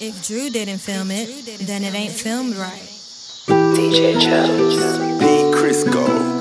If Drew didn't film it, then it ain't filmed right. DJ Jones. P. Crisco.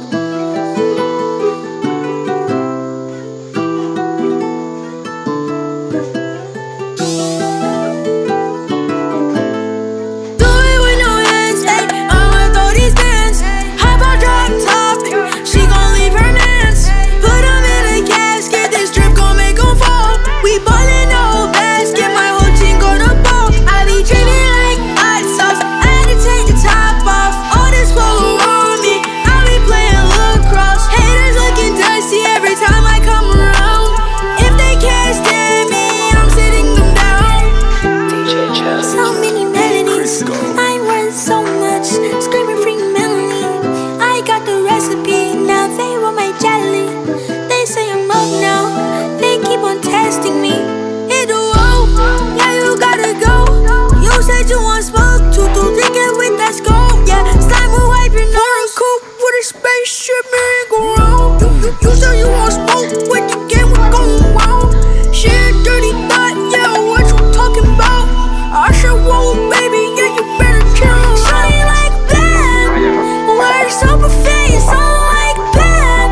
Spaceship man go round. You say you want smoke with the game we going round. Shit, dirty thought, yeah, what you talking about? I said, whoa, baby, yeah, you better chill. Shawty like that, words up a face, I like that.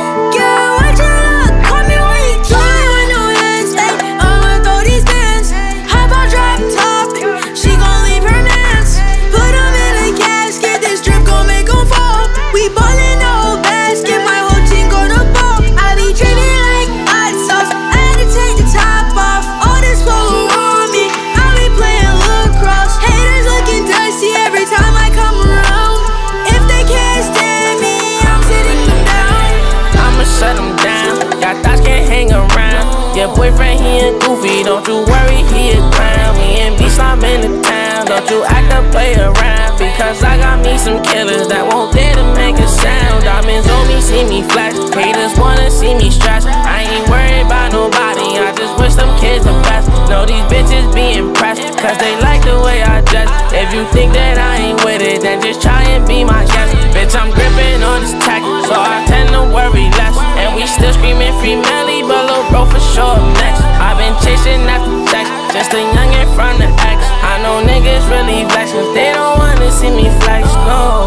Girl, what you look, call me when you try. With no hands, ayy, I'ma throw these bands. Hop out, drop top, she gon' leave her mans. Put them in a casket, this drip gon' make them fall. We ballin' no basket, my whole team gonna ball. I be treated like hot sauce, I had to take the top off. All this polo on me, I be playing lacrosse. Haters looking dusty every time I come around. If they can't stand me, I'm sitting them down. I'ma shut them down, y'all thoughts can't hang around. Your boyfriend, he a goofy, don't you worry, he a clown. Me and B-Slime in the town, don't you act up, play around. Because I got me some killers that won't dare to make a sound. Diamonds on me, see me flash. Haters wanna see me stretch. I ain't worried about nobody, I just wish them kids the best. Know these bitches be impressed, cause they like the way I dress. If you think that I ain't with it, then just try and be my guest. Bitch, I'm gripping on this tech, so I tend to worry less. And we still screaming free Melly, but lil' bro for sure up next. I've been chasing after checks, just a youngin' from the X. I know niggas really vex, cause they don't wanna see me flex, no.